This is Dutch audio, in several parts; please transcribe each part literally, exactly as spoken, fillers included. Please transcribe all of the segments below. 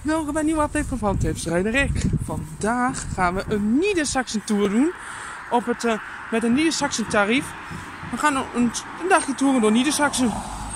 Welkom bij een nieuwe aflevering van Tips Rijden Rick. Vandaag gaan we een Niedersachsen tour doen op het, uh, met een Niedersachsen tarief. We gaan een, een dagje toeren door Niedersachsen.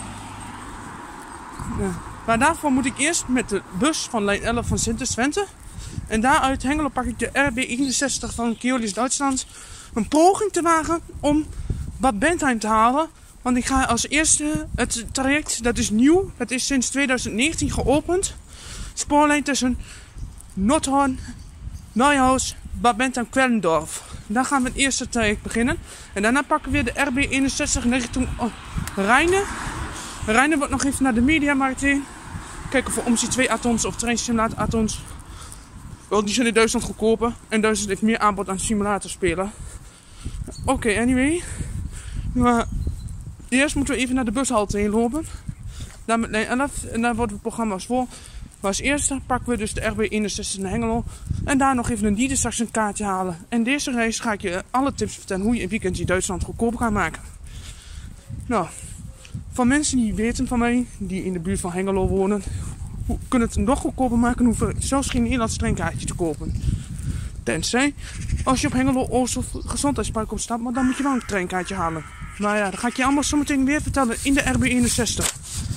Ja. Maar daarvoor moet ik eerst met de bus van lijn elf van Sint-Twente. En daaruit Hengelo pak ik de R B eenenzestig van Keolis Duitsland. Een poging te wagen om Bad Bentheim te halen. Want ik ga als eerste het traject, dat is nieuw. Dat is sinds twintig negentien geopend. Spoorlijn tussen Noordhorn, Neuhaus, Bad Bentheim, Quellendorf. Daar gaan we het eerste traject beginnen. En daarna pakken we weer de R B eenenzestig richting oh, Rijnen. Rijnen wordt nog even naar de Mediamarkt heen. Kijken of we omzien twee add-ons of treinsimulator add-ons. Wel, die zijn in Duitsland goedkoper. En Duitsland heeft meer aanbod aan simulatorspelen. Oké, okay, anyway. Maar eerst moeten we even naar de bushalte heen lopen. Daar met lijn elf. En daar worden we programma's voor. Maar als eerste pakken we dus de R B eenenzestig naar Hengelo. En daar nog even een Niedersachsen kaartje halen. En deze reis ga ik je alle tips vertellen hoe je een weekendje in Duitsland goedkoop kan maken. Nou, van mensen die weten van mij, die in de buurt van Hengelo wonen, hoe kunnen het nog goedkoper maken, hoeven zelfs geen Nederlands treinkaartje te kopen. Tenzij, als je op Hengelo Oost of Gezondheidspark op staat, maar dan moet je wel een treinkaartje halen. Maar ja, dat ga ik je allemaal zo meteen weer vertellen in de R B eenenzestig.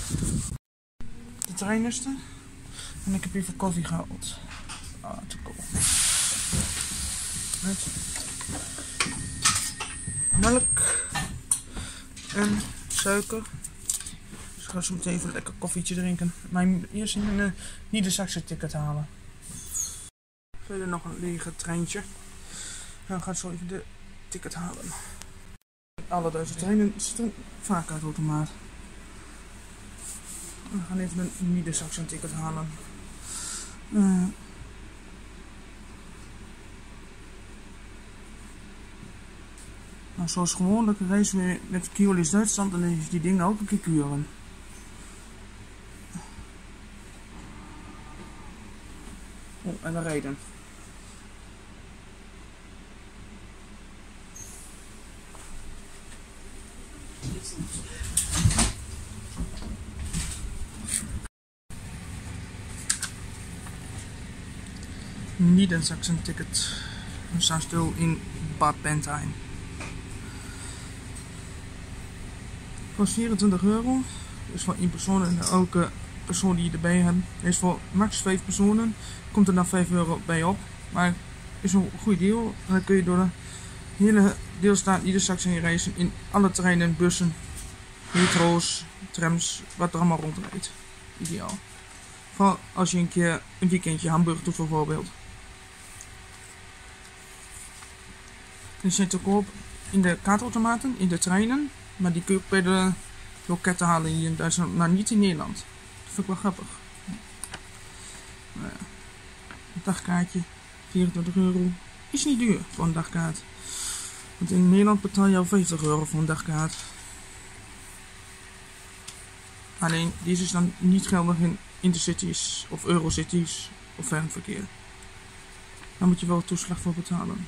De trein is er. En ik heb even koffie gehaald. Ah, te koop. Met melk en suiker. Dus ik ga zo meteen even een lekker koffietje drinken. Maar eerst een uh, Niedersachsen ticket halen. Verder nog een lege treintje. Dan ga ik zo even de ticket halen. Alle Duitse treinen zitten vaak uit automaat. We gaan even een Niedersachsen ticket halen. Uh, nou, zoals gewoonlijk reizen we met Keolis Duitsland en dan is die dingen ook een keer kuren. Oh, en we rijden. Niedersachsen ticket. We staan stil in Bad Bentheim. Kost vierentwintig euro. Dus voor één persoon en elke persoon die je erbij hebt. Is voor max vijf personen. Komt er dan vijf euro bij op. Maar is een goed deal. En dan kun je door de hele deelstaat Niedersachsen reizen in alle treinen, bussen, metro's, trams, wat er allemaal rondrijdt. Ideaal. Vooral als je een keer een weekendje Hamburg doet bijvoorbeeld. Die zijn te koop in de kaartautomaten, in de treinen. Maar die kun je ook bij de loketten halen hier in Duitsland, maar niet in Nederland. Dat vind ik wel grappig. Nou ja. Een dagkaartje, vierentwintig euro. Is niet duur voor een dagkaart. Want in Nederland betaal je al vijftig euro voor een dagkaart. Alleen deze is dan niet geldig in intercities of eurocities of fernverkeer. Daar moet je wel toeslag voor betalen.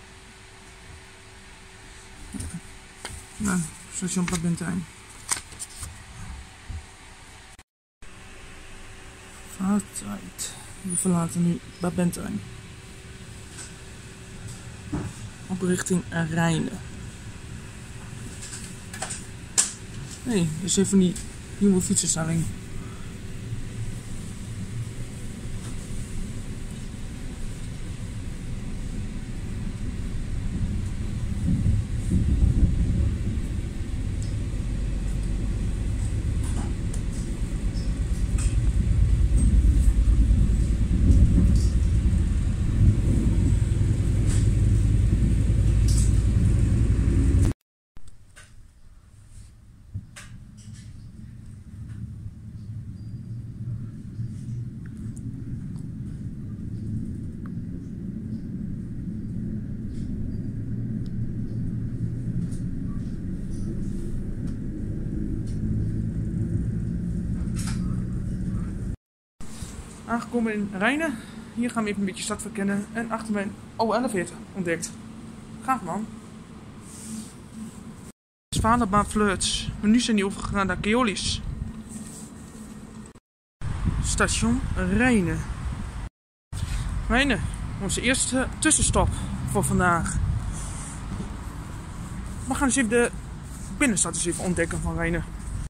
Nou, station Bad Bentheim. Vaartijd. We verlaten nu Bad Bentheim. Op richting Rijnen. Nee, hey, dat is even die nieuwe fietsenstelling. Aangekomen in Rijnen. Hier gaan we even een beetje stad verkennen. En achter mij een oude elevator ontdekt. Gaaf man. Zwanenbaan Flirts. Maar nu zijn die overgegaan naar Keolis. Station Rijnen. Wijnen, onze eerste tussenstop voor vandaag. We gaan eens even de binnenstad eens even ontdekken van Wijnen.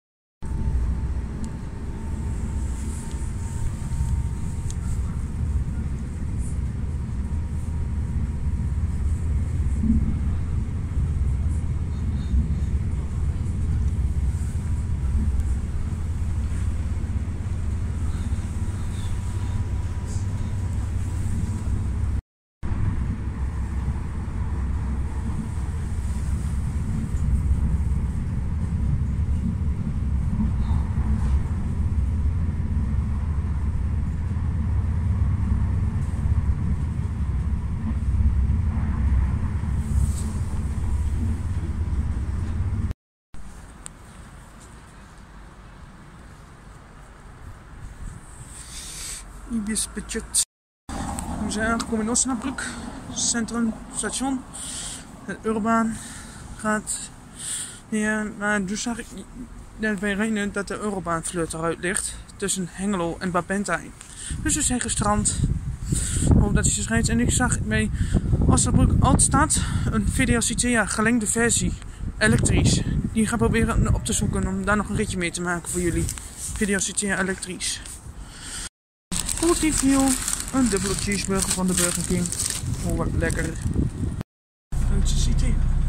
Ibis budget. We zijn aangekomen in Osnabrück, centrum, station. Het Eurobaan gaat hier, maar dus zag ik net bij Rijnen dat de Eurobaan-vlucht eruit ligt tussen Hengelo en Bad Bentheim. Dus we zijn gestrand. Hoop dat hij zich rijdt. En ik zag bij Osnabrück Altstad een V D L Citea gelengde versie, elektrisch. Die ga proberen op te zoeken om daar nog een ritje mee te maken voor jullie. V D L Citea elektrisch. Goed review, een dubbele cheeseburger van de Burger King. Oh, wat lekker. Duitse Citea.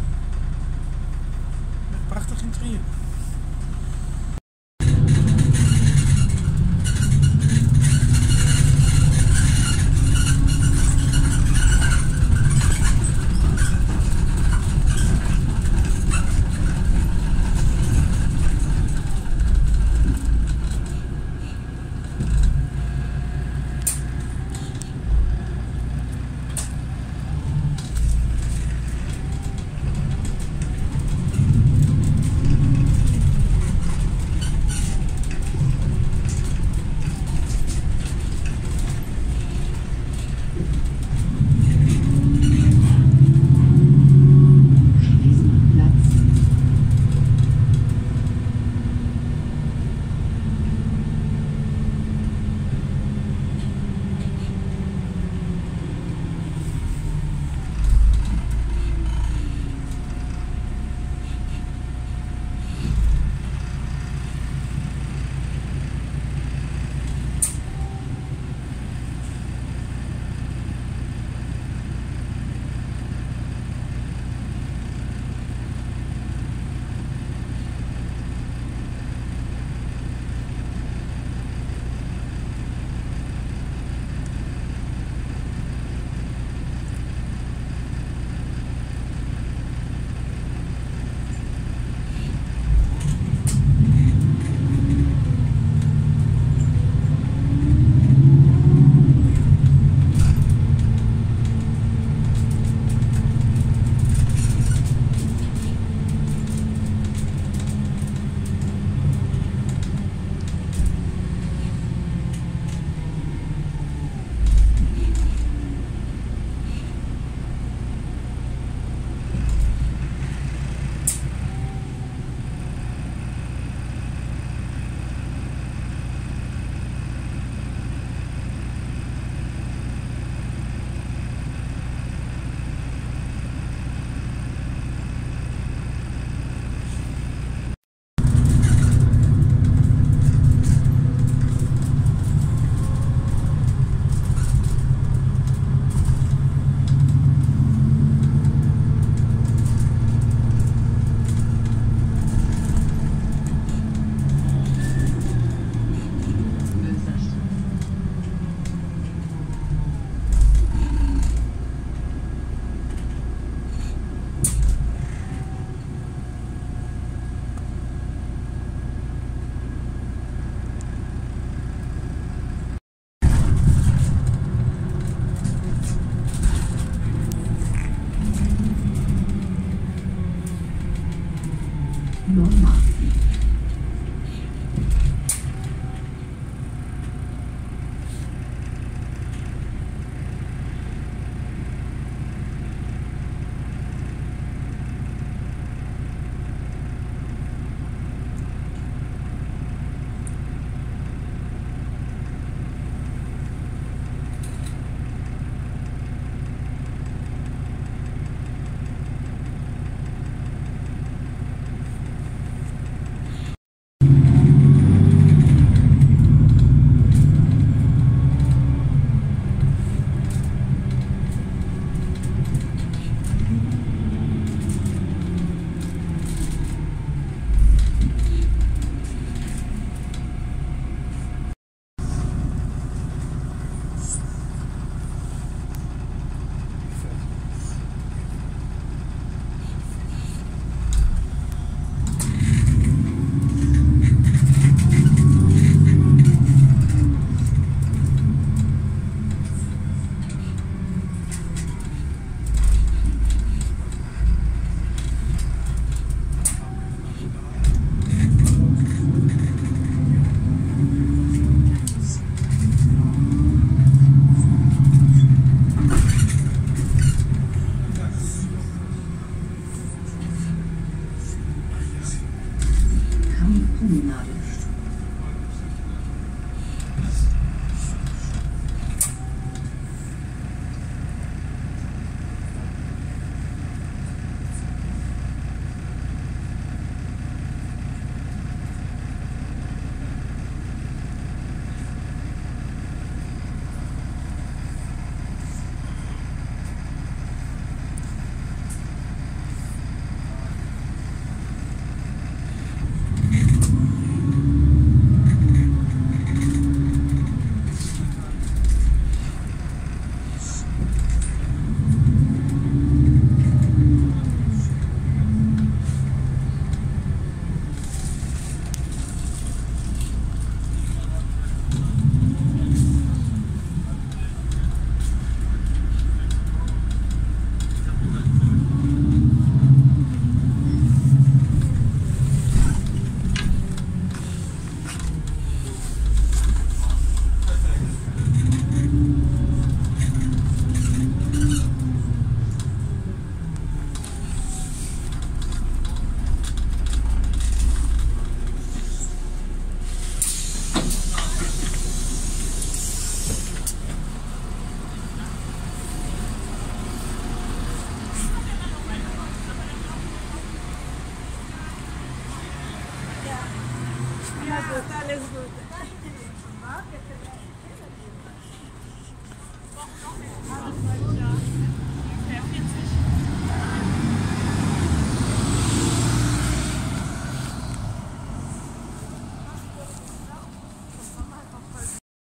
Met prachtig interieur.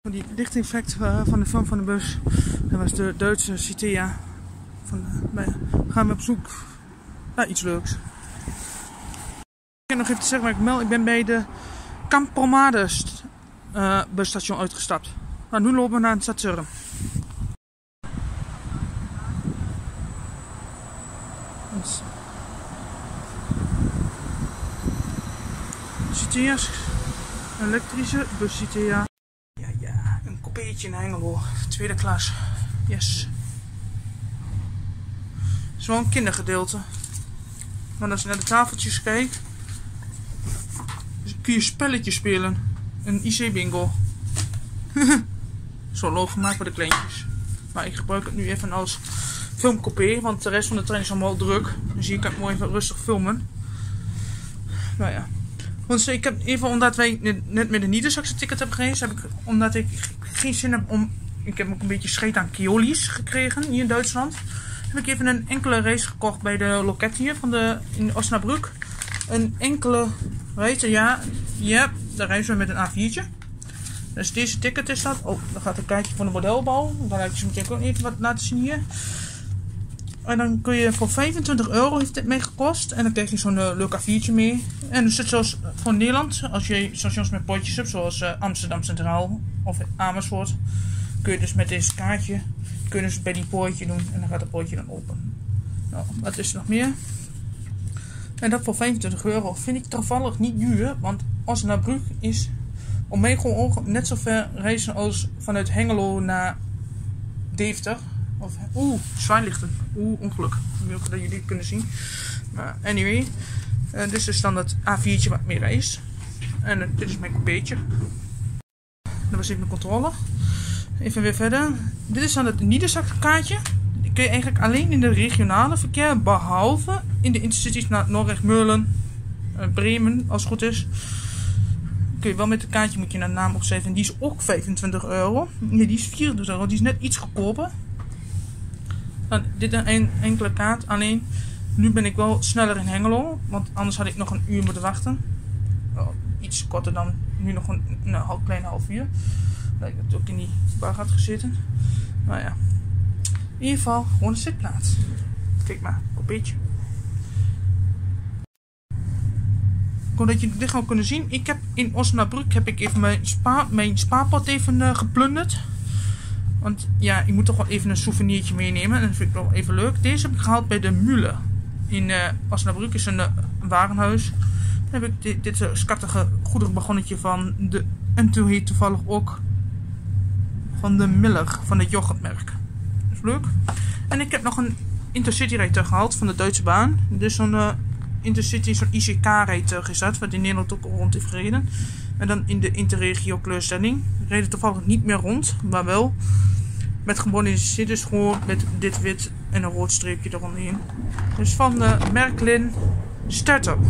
Van die lichteffect uh, van de film van de bus. Dat was de Duitse Citea. Van, uh, bij, gaan we op zoek naar iets leuks. Ik heb nog even te zeggen waar ik meld. Ik ben bij de Campromade uh, busstation uitgestapt. Maar nu lopen we naar het Saturn. Citea's, elektrische bus Citea. Ja, ja, een coupeetje in Hengelo, tweede klas. Yes. Het is wel een kindergedeelte. Maar als je naar de tafeltjes kijkt, kun je spelletjes spelen. Een I C-bingo. Zo leuk gemaakt voor de kleintjes. Maar ik gebruik het nu even als filmcoupé, want de rest van de trein is allemaal druk. Dus hier kan ik mooi even rustig filmen. Nou ja. Want ik heb even, omdat wij net met de Niedersachse ticket hebben gereisd, heb ik, omdat ik geen zin heb om, ik heb ook een beetje scheet aan Keolis gekregen hier in Duitsland, heb ik even een enkele race gekocht bij de loket hier van de, in Osnabrück. Een enkele race, ja, ja, daar reizen we met een A viertje. Dus deze ticket is dat. Oh, dan gaat een kaartje van de modelbouw. Dan laat ik je meteen ook even wat laten zien hier. En dan kun je voor vijfentwintig euro heeft dit mee gekost. En dan krijg je zo'n uh, leuk A viertje mee. En dus het zoals voor Nederland, als je stations met potjes hebt, zoals uh, Amsterdam Centraal of Amersfoort, kun je dus met deze kaartje, kun je dus bij die poortje doen en dan gaat het poortje dan open. Nou, wat is er nog meer? En dat voor vijfentwintig euro vind ik toevallig niet duur, want Osnabrück is om mij gewoon net zo ver reizen als vanuit Hengelo naar Deventer. Of, oeh, zwaailichten. Oeh, ongeluk. Ik wil ook dat jullie het kunnen zien. Maar anyway. Uh, dit is dus dan het A viertje wat meer reist. En uh, dit is mijn coupeetje. Dat was even mijn controle. Even weer verder. Dit is dan het Niedersachse kaartje. Die kun je eigenlijk alleen in de regionale verkeer. Behalve in de intercities naar Norweg, Meulen, uh, Bremen, als het goed is. Kun je wel met het kaartje, moet je naar naam opschrijven. En die is ook vijfentwintig euro. Nee, die is vierentwintig euro. Die is net iets goedkoper. Nou, dit is een enkele kaart. Alleen, nu ben ik wel sneller in Hengelo. Want anders had ik nog een uur moeten wachten. Oh, iets korter dan nu nog een, een, een kleine half uur. Dat ik het ook in die bar had gezeten. Nou ja. In ieder geval, gewoon een zitplaats. Kijk maar, kopetje. Dat je dit gewoon kunnen zien. Ik heb in Osnabrück heb ik even mijn, spa, mijn spaarpot even uh, geplunderd. Want ja, je moet toch wel even een souvenirtje meenemen. En dat vind ik wel even leuk. Deze heb ik gehaald bij de Mühle. In uh, Osnabrück is een, uh, een warenhuis. Dan heb ik dit, dit uh, schattige goederenbagonnetje van de. En toen heet toevallig ook van de Miller, van het yoghurtmerk. Dat is leuk. En ik heb nog een Intercity rijtuig gehaald van de Duitse baan. Dus zo'n uh, Intercity, zo'n I C K-rijtuig is dat, wat in Nederland ook rond heeft gereden. En dan in de interregio kleurstelling. Reden toevallig niet meer rond, maar wel met gemodificeerd, dus gewoon met dit wit en een rood streepje eromheen. Dus van de Märklin Startup.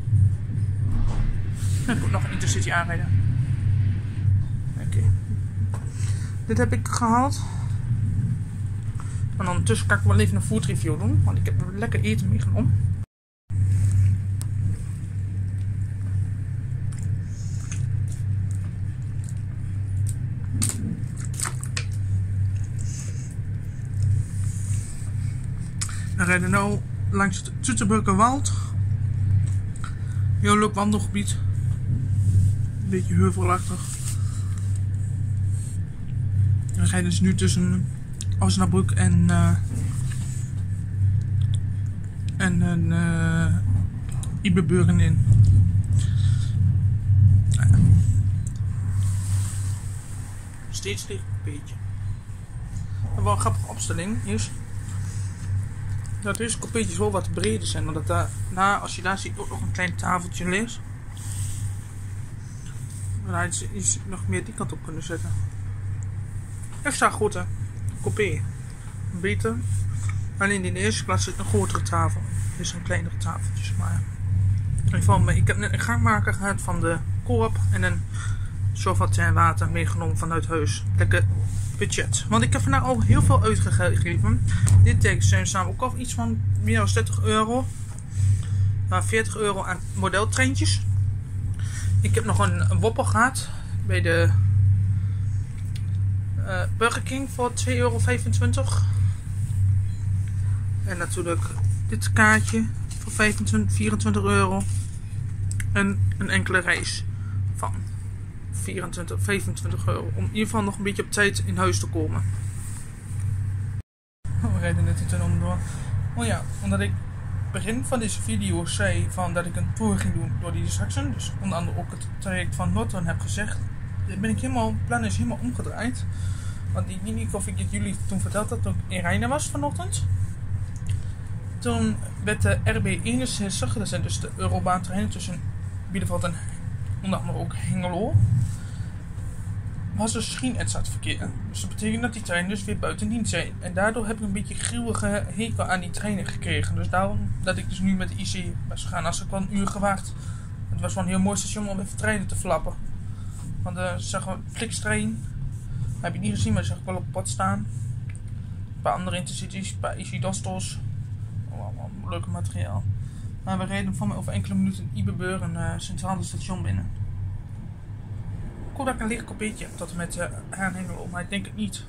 Dan moet ik nog een Intercity aanrijden. Oké. Okay. Dit heb ik gehaald. En ondertussen kan ik wel even een food review doen, want ik heb lekker eten meegenomen. We rijden nu langs het Zutterbergerwald. Heel leuk wandelgebied. Een beetje heuvelachtig. We rijden dus nu tussen Osnabrück en uh, en uh, Iberburen in. Nou ja. Steeds ligt een beetje. En wel een grappige opstelling is dat deze coupeetjes wel wat breder zijn, want dat daarna, als je daar ziet, ook nog een klein tafeltje ligt. Dan had je iets nog meer die kant op kunnen zetten. Extra grote coupé. Beter. Alleen in de eerste klas zit een grotere tafel. Dit is een kleinere tafeltjes, maar in ieder geval, ik heb net een gangmaker gehad van de Coop en een soort en water meegenomen vanuit huis. Lekker budget. Want ik heb vandaag al heel veel uitgegeven. Dit tekens zijn samen ook al iets van meer dan dertig euro. Maar veertig euro aan modeltreintjes. Ik heb nog een, een woppel gehad bij de uh, Burger King voor twee euro vijfentwintig. En natuurlijk dit kaartje voor vijfentwintig, vierentwintig euro. En een enkele reis van vierentwintig, vijfentwintig euro. Om in ieder geval nog een beetje op tijd in huis te komen. We rijden net de tunnel door. Oh ja, omdat ik begin van deze video zei van dat ik een tour ging doen door die distraction. Dus onder andere ook het traject van Norton heb gezegd. Dan ben ik helemaal, het plan is helemaal omgedraaid. Want ik weet niet of ik het jullie toen verteld had toen ik in Rijnen was vanochtend. Toen werd de R B eenenzestig, dat zijn dus de Eurobahntreinen tussen Bielefeld en onder andere ook Hengelo, was dus geen verkeer. Dus dat betekent dat die treinen dus weer buiten dienst zijn. En daardoor heb ik een beetje gruwige hekel aan die treinen gekregen. Dus daarom dat ik dus nu met de I C was gegaan. Als ik wel een uur gewacht. Het was wel een heel mooi station om even treinen te flappen. Want uh, zag een Flixtrain. Dat heb je niet gezien, maar dat zag ik wel op het pad staan. Een paar andere intercities, een paar I C Dostos. Oh, allemaal leuke materiaal. Maar we reden van mij over enkele minuten in Ibebeur, een uh, centraal station binnen. Ik hoop dat ik een licht kopieetje heb tot en met uh, Hengelo, maar ik denk het niet.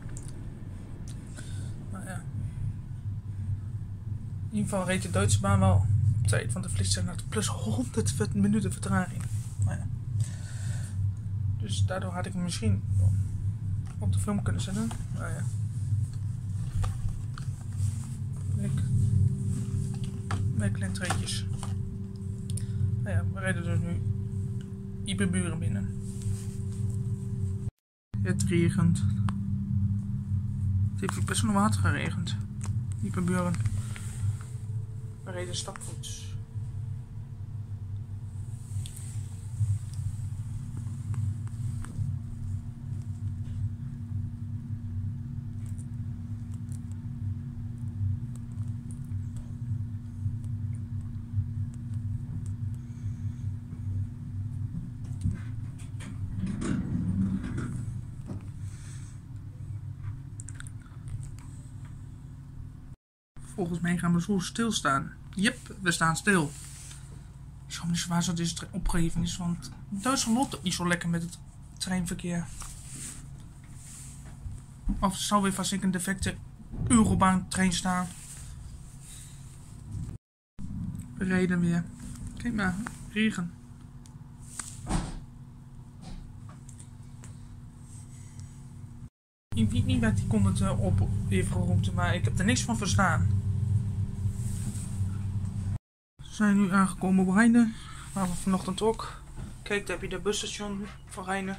Maar ja. In ieder geval reed de Duitse baan wel op tijd, want de Flixtrain had plus honderd minuten vertraging. Maar ja. Dus daardoor had ik hem misschien op de film kunnen zetten. Maar ja. Kijk. Met kleine treetjes. Nou ja, we rijden dus nu Ibebeur binnen. Het regent. Het heeft best wel water geregend. Ibebeur. We rijden stapvoets. Volgens mij gaan we zo stilstaan. Jep, we staan stil. Ik zou me niet zo waar zo deze opgeheven is, want Duitsland loopt ook niet zo lekker met het treinverkeer. Of er zou weer vast een defecte Eurobahn-trein staan. We rijden weer. Kijk maar, regen. Ik weet niet wat die kon het uh, op heeft geroemd, maar ik heb er niks van verstaan. We zijn nu aangekomen op Rijnen, waar we vanochtend ook. Kijk, daar heb je de busstation van Rijnen.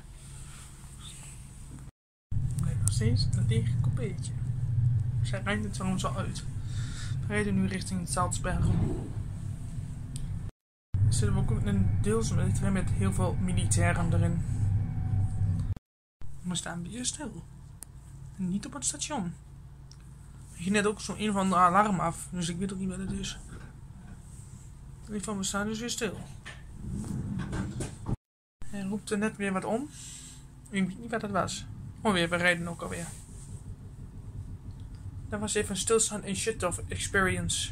Kijk, nog steeds een leeg coupeetje. Zij rijden trouwens al uit. We rijden nu richting Salzbergen. Er zitten we ook in een deels met een trein met heel veel militairen erin. We staan weer stil. En niet op het station. Ik ging net ook zo'n een of ander alarm af, dus ik weet ook niet wat het is. In ieder geval, we staan dus weer stil. Hij roept er net weer wat om. Ik weet niet wat dat was. Oh weer, we rijden ook alweer. Dat was even een stilstaan in Shut-off Experience.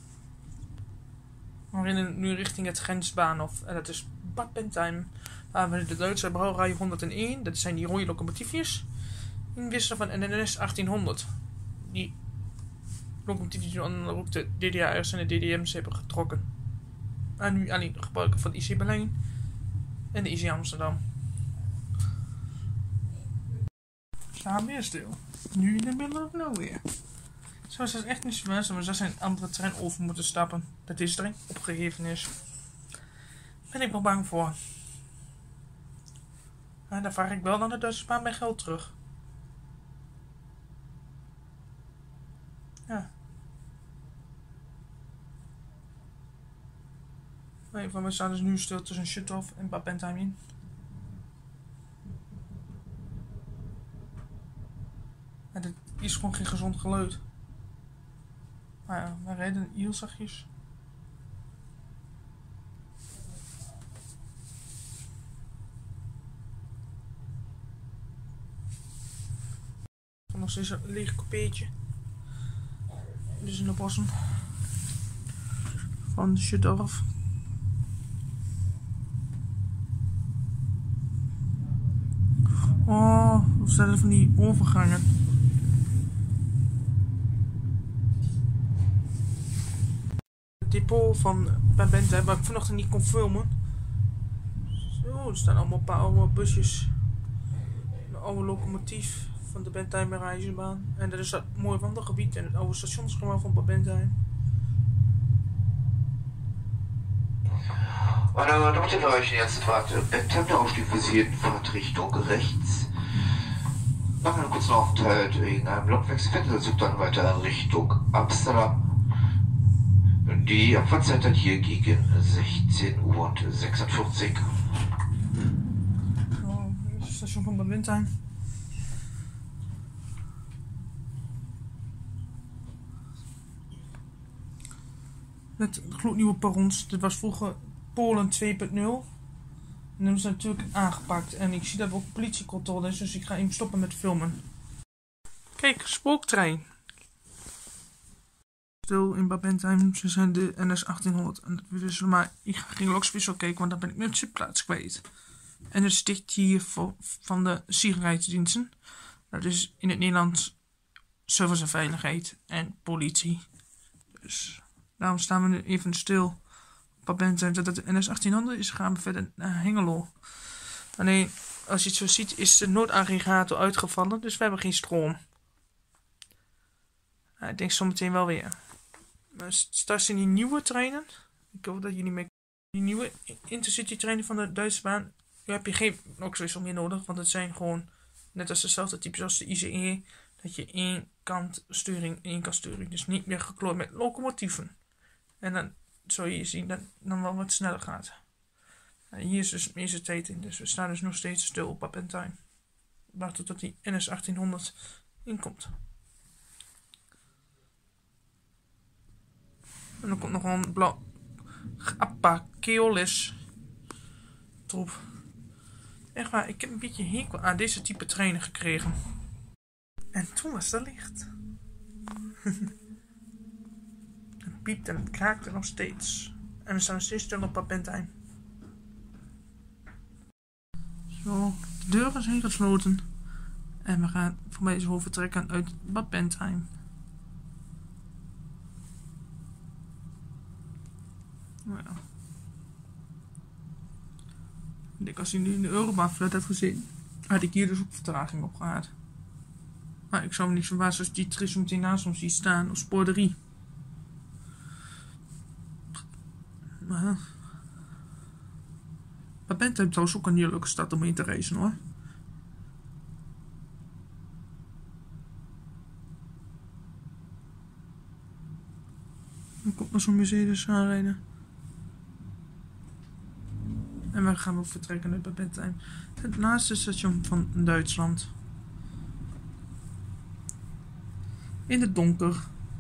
We rijden nu richting het Grensbahnhof. En dat is Bad Bentheim. Daar hebben we de Duitse brouwerij honderdéén. Dat zijn die rode locomotiefjes. In wissel van N S achttienhonderd. Die locomotiefjes onder ook de D D R's en de D D M's hebben getrokken. En nu alleen gebruiken van de I C Berlijn en de I C Amsterdam. We staan weer stil. Nu in de middle of nowhere. Zoals het echt niet zo was, maar ze zijn een andere trein over moeten stappen. Dat deze trein opgeheven is. Ben ik wel bang voor. En dan vraag ik wel aan de Duitse baan mijn geld terug. Ja. Nee, van we staan dus nu stil tussen Shut-off en Bad Bentheim in. En dit is gewoon geen gezond geluid. Maar ja, we rijden heel zachtjes. Van nog steeds een leeg coupeetje. Dus in de bossen van Shut-off. Oh, wat zijn er van die overgangen? Het depot van Babente, waar ik vanochtend niet kon filmen. Zo, er staan allemaal een paar oude busjes. Een oude locomotief van de Bentheimer Reizenbaan. En dat is dat mooie wandelgebied en het oude stationsgebouw van Bentheim. Meine Damen und Herren, jetzt Fahrt Bentheim, der Aufstieg visiert Fahrtrichtung rechts. Nach einem kurzen Aufenthalt wegen einem Lokwechsel findet der Zug dann weiter Richtung Amsterdam. Die Abfahrtzeit dann hier gegen sechzehn Uhr sechsundvierzig. Oh, dit is het station van Bentheim. Met gloednieuwe perrons. Dit was vroeger Polen twee punt nul. En dat is natuurlijk aangepakt. En ik zie dat er ook politiecontrole is, dus ik ga even stoppen met filmen. Kijk, spooktrein. Stil in Bentheim, ze zijn de N S achttienhonderd. En dus maar ik ga geen lokspecial kijken, want dan ben ik mijn zitplaats kwijt. En het sticht hier voor, van de sicherheidsdiensten. Dat is in het Nederlands service en veiligheid en politie. Dus daarom staan we nu even stil. Op Bentheim dat het de N S achttienhonderd is, gaan we verder naar Hengelo. Alleen, als je het zo ziet, is de noodaggregator uitgevallen, dus we hebben geen stroom. Nou, ik denk zometeen wel weer. Maar straks in die nieuwe treinen, ik hoop dat jullie mee die nieuwe intercity treinen van de Duitse baan, daar heb je geen lokswissel meer nodig, want het zijn gewoon net als dezelfde types als de I C E, dat je één kant sturing, één kant sturing, dus niet meer geklooid met locomotieven. En dan zul je zien dat het dan wel wat sneller gaat. En hier is dus de meeste tijd in, dus we staan dus nog steeds stil op Bentheim. Wachten tot die N S achttienhonderd inkomt. En dan komt nog een blauw Appa Keolis troep. Echt waar, ik heb een beetje hekel aan deze type treinen gekregen. En toen was er licht. Het piept en het kraakt er nog steeds. En we staan nog steeds stil op Bentheim. Zo, de deuren zijn gesloten. En we gaan voor mij zo vertrekken uit Bad Bentheim. Nou ja. Ik denk als je nu in de Eurobahn-flat had gezien, had ik hier dus ook vertraging op gehad. Maar ik zou me niet verbazen als die Tris meteen naast ons ziet staan op spoor drie. Maar Bad Bentheim trouwens ook een hele leuke stad om in te reizen hoor. Dan komt nog zo'n Mercedes aanrijden. En we gaan ook vertrekken uit Bad Bentheim. Het laatste station van Duitsland. In het donker.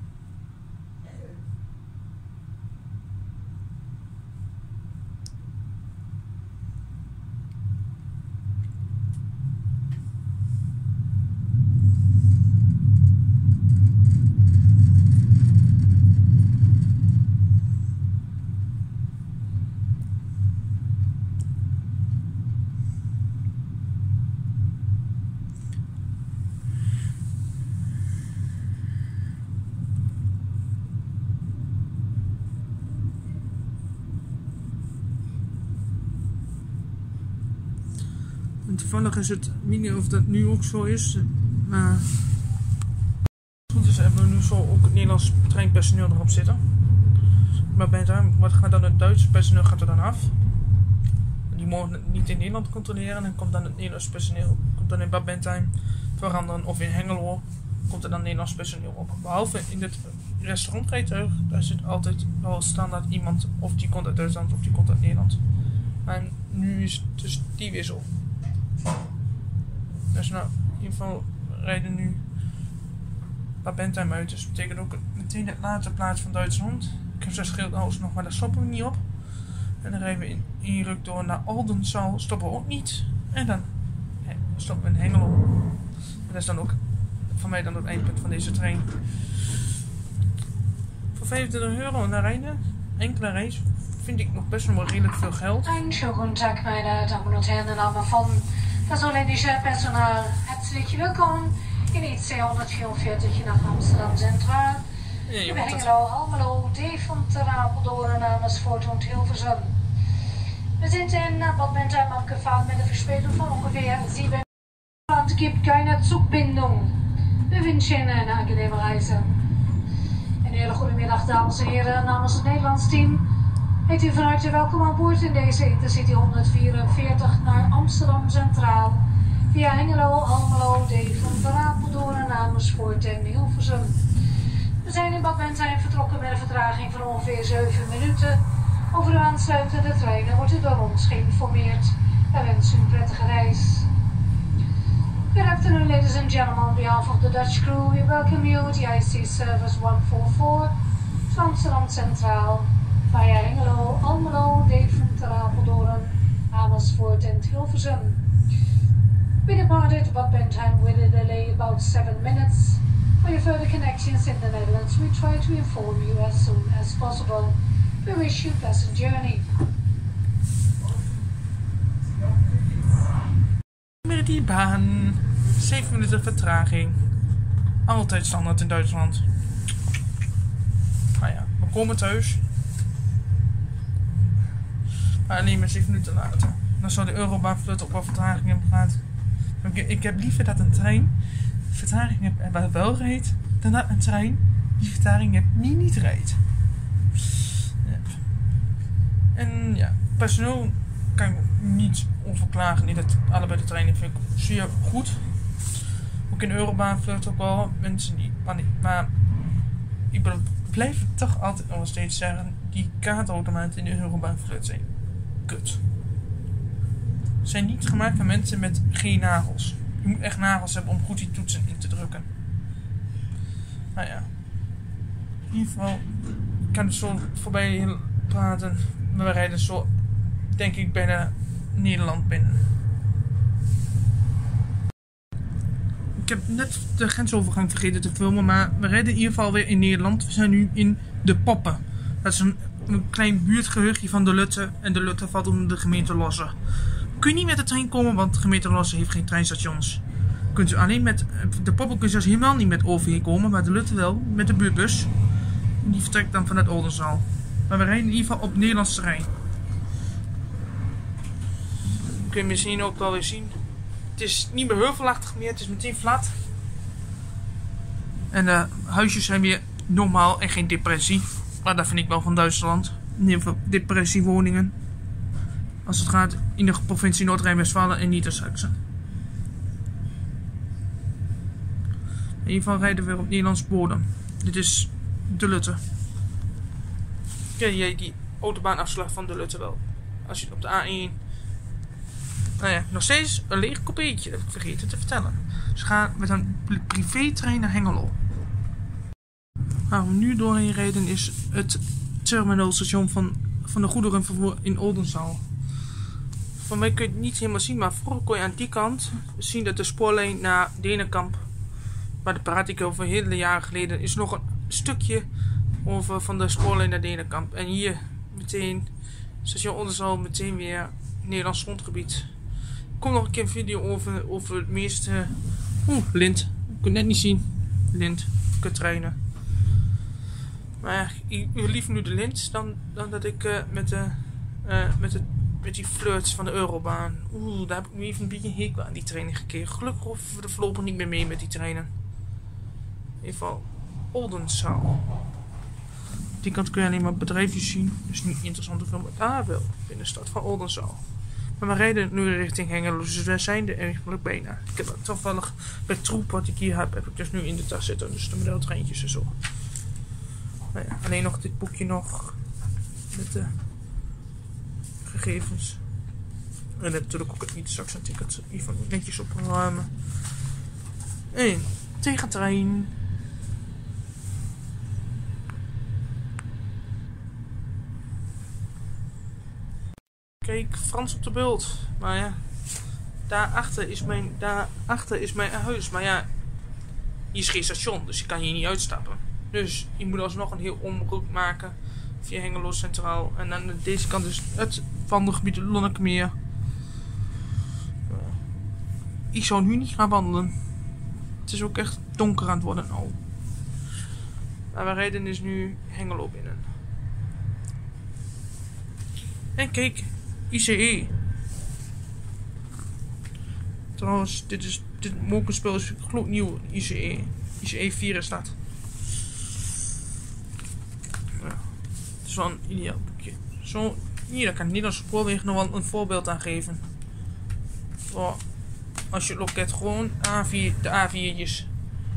En toevallig is het, ik weet niet of dat nu ook zo is, maar goed is, hebben we nu zo ook het Nederlands treinpersoneel erop zitten. Maar bij het, wat gaat dan het Duitse personeel gaat er dan af? Die mogen het niet in Nederland controleren en komt dan het Nederlands personeel, komt dan in Bad Bentheim veranderen of in Hengelo komt er dan Nederlands personeel op. Behalve in het restaurantrijtuig, daar zit altijd wel standaard iemand, of die komt uit Duitsland of die komt uit Nederland. Maar nu is het dus die wissel. Dus nou, in ieder geval rijden nu Bad Bentheim uit. Dus dat betekent ook meteen de laatste plaats van Duitsland. Ik heb zo'n schildhuis nog, maar daar stoppen we niet op. En dan rijden we in inruk door naar Oldenzaal, stoppen we ook niet. En dan ja, stoppen we in Hengelo. En dat is dan ook voor mij dan het eindpunt van deze trein. Voor vijfentwintig euro naar rijden, enkele reis, vind ik nog best nog wel redelijk veel geld. Einen schönen guten Tag, meine Damen und Herren, im Namen von Kasolinische Personal, herzlich willkommen in I C honderdvierenveertig nach Amsterdam Centraal. Ja, Über Hengelo, Almelo, Deventer, Apeldoorn, Amersfoort und Hilversum. Wir sind in Bad Bentheim abgefahren mit einer Verspätung von ungefähr sieben. Es gibt keine Zugbindung. We wensen Ihnen een aangename reizen. Een hele goede middag, dames en heren. Namens het Nederlands team heet u van harte welkom aan boord in deze Intercity honderdvierenveertig naar Amsterdam Centraal. Via Hengelo, Almelo, Deventer, Apeldoorn, Amersfoort en Hilversum. We zijn in Bad Bentheim vertrokken met een vertraging van ongeveer zeven minuten. Over de aansluitende treinen wordt u door ons geïnformeerd. We wensen u een prettige reis. Good afternoon, ladies and gentlemen. On behalf of the Dutch crew, we welcome you to I C Service one forty-four to Amsterdam Centraal via Hengelo, Almelo, Deventer, Apeldoorn, Amersfoort and Hilversum. We departed Bad Bentheim with a delay about seven minutes. For your further connections in the Netherlands, we try to inform you as soon as possible. We wish you a pleasant journey. Die baan. zeven minuten vertraging. Altijd standaard in Duitsland. Nou ja, we komen thuis. Maar alleen maar zeven minuten later. Dan zou de Eurobahn-vlucht ook wel vertraging hebben gehad. Ik, ik heb liever dat een trein vertraging heeft en wel rijdt, dan dat een trein die vertraging heeft die niet rijdt. Ja. En ja, personeel kan ik niet over klagen. In het, allebei de treinen vind ik zeer goed. Ook in de Eurobahn vlucht ook wel mensen die. Maar, niet, maar ik blijf toch altijd nog steeds zeggen: die kaartautomaten in de Eurobahn vlucht zijn kut. Ze zijn niet gemaakt voor mensen met geen nagels. Je moet echt nagels hebben om goed die toetsen in te drukken. Nou ja. In ieder geval, ik kan het zo voorbij praten. We rijden zo, denk ik, bijna Nederland binnen. Ik heb net de grensovergang vergeten te filmen, maar we rijden in ieder geval weer in Nederland. We zijn nu in De Poppen. Dat is een, een klein buurtgehuchtje van De Lutte. En De Lutte valt onder de gemeente Lossen. Kun je niet met de trein komen, want de gemeente Lossen heeft geen treinstations. Kunt u alleen met De Poppen kun je dus helemaal niet met O V komen, maar De Lutte wel, met de buurtbus. En die vertrekt dan vanuit Oldenzaal. Maar we rijden in ieder geval op Nederlands terrein. Kun je misschien ook wel weer zien. Het is niet meer heuvelachtig meer, het is meteen flat. En de huisjes zijn weer normaal en geen depressie. Maar dat vind ik wel van Duitsland. In ieder geval depressiewoningen. Als het gaat in de provincie Noord-Rijn-Westfalen en Niedersachsen. In ieder geval rijden we weer op Nederlands bodem. Dit is De Lutte. Ken jij die autobaanafslag van De Lutte wel? Als je op de A één... Nou ja, nog steeds een leeg coupeetje, dat heb ik vergeten te vertellen. Dus we gaan met een privétrein naar Hengelo. Waar we nu doorheen rijden is het terminalstation van, van de goederenvervoer in Oldenzaal. Van mij kun je het niet helemaal zien, maar vroeger kon je aan die kant zien dat de spoorlijn naar Denenkamp, maar daar praat ik over hele jaren geleden, is nog een stukje over van de spoorlijn naar Denenkamp. En hier meteen, station Oldenzaal, meteen weer Nederlands grondgebied. Er komt nog een keer een video over, over het meeste... Oeh, lint. Ik kan het net niet zien. Lint. Kuttreinen. Maar ja, ik, ik liever nu de lint dan, dan dat ik uh, met, de, uh, met, de, met die flirts van de Eurobahn. Oeh, daar heb ik nu even een beetje hekel aan die treinen gekregen. Gelukkig hoeven we er voorlopig niet meer mee met die treinen. In ieder geval Oldenzaal. Die kant kun je alleen maar bedrijfjes zien. Dus niet interessant te filmen. Ah wel, binnenstad van Oldenzaal. Maar we rijden nu richting Hengelo, dus we zijn er eigenlijk bijna. Ik heb toevallig bij troep wat ik hier heb, heb ik dus nu in de tas zitten. Dus de modeltreintjes en zo. Nou ja, alleen nog dit boekje nog. Met de gegevens. En natuurlijk ook het Niedersachsen ticket. Hiervan netjes opruimen. En tegentrein. Kijk, Frans op de bult. Maar ja, daarachter is mijn, daarachter is mijn huis. Maar ja, hier is geen station, dus je kan hier niet uitstappen. Dus je moet alsnog een heel omroep maken via Hengelo Centraal. En aan deze kant is het wandelgebied Lonnekemeer. ik zou nu niet gaan wandelen. Het is ook echt donker aan het worden nou. Maar we rijden dus nu Hengelo binnen. En kijk, I C E. Trouwens, dit is dit mokenspel is gloednieuw, I C E. I C E vier is dat. Ja, het is wel een ideaal boekje. Zo, hier, daar kan Nederlandse Spoorwegen nog wel een voorbeeld aan geven. Voor als je het loket gewoon A vier, de A vier'tjes.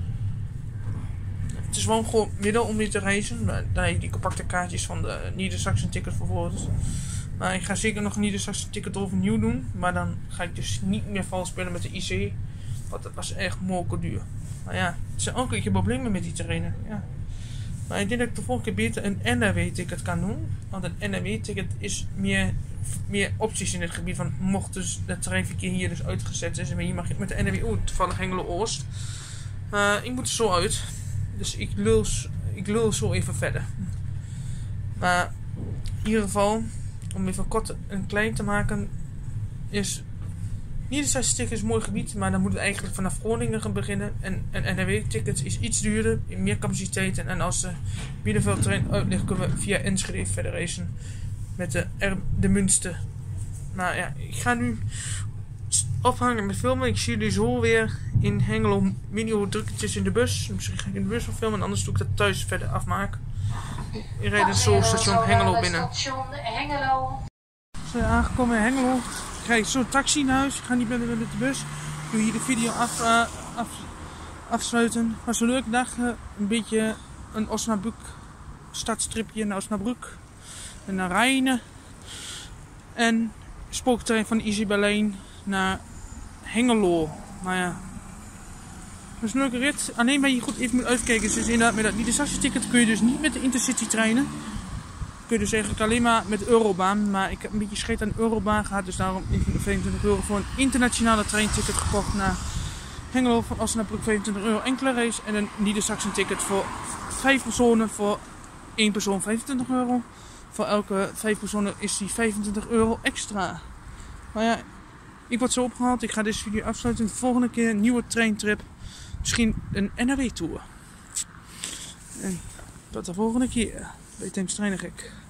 Het is wel gewoon middel om weer te reizen. Daar heb je die compacte kaartjes van de Niedersachsen ticket bijvoorbeeld. Maar ik ga zeker nog een Niedersachsen ticket overnieuw doen. Maar dan ga ik dus niet meer vals spelen met de I C. Want dat was echt moken duur. Maar ja, er zijn ook een beetje problemen met die terreinen. Ja. Maar ik denk dat ik de volgende keer beter een N R W-ticket kan doen. Want een N R W-ticket is meer, meer opties in het gebied van mocht dus het treinverkeer hier dus uitgezet is. En hier mag je met de N R W, oh, toevallig Hengelo-Oost. Maar ik moet er zo uit. Dus ik lul, ik lul zo even verder. Maar in ieder geval, om even kort en klein te maken, is Niedersachsen ticket is een mooi gebied, maar dan moeten we eigenlijk vanaf Groningen gaan beginnen. En een N R W-ticket is iets duurder, meer capaciteiten. En als de Bielefeld-trein uit ligt, kunnen we via Enschede verder racen met de, R de Münster. Maar ja, ik ga nu ophangen met filmen. Ik zie jullie zo weer in Hengelo mini drukkertjes in de bus. Misschien ga ik in de bus wel filmen, anders doe ik dat thuis verder afmaken. Ik rijd zo station Hengelo binnen. Station Hengelo. We zijn aangekomen in Hengelo. Ik krijg zo'n taxi naar huis. Ik ga niet meer met de bus. Ik doe hier de video af, uh, af, afsluiten. Het was een leuke dag. Uh, een beetje een Osnabrück stadstripje naar Osnabrück. En naar Rijnen. En spookterrein van Easy Berlijn naar Hengelo. Nou ja. Dat is een leuke rit. Alleen waar je goed even moet uitkijken is dus inderdaad met dat Niedersachsen ticket kun je dus niet met de Intercity treinen. Kun je dus eigenlijk alleen maar met Eurobahn. Maar ik heb een beetje scheet aan Eurobahn gehad. Dus daarom vijfentwintig euro voor een internationale treinticket gekocht naar Hengelo van Osnabrück. vijfentwintig euro enkele race. En een Niedersachsen ticket voor vijf personen. Voor één persoon vijfentwintig euro. Voor elke vijf personen is die vijfentwintig euro extra. Maar ja, ik word zo opgehaald. Ik ga deze video afsluiten. De volgende keer een nieuwe treintrip. Misschien een N R W-tour. En tot de volgende keer bij Thames Treinengek.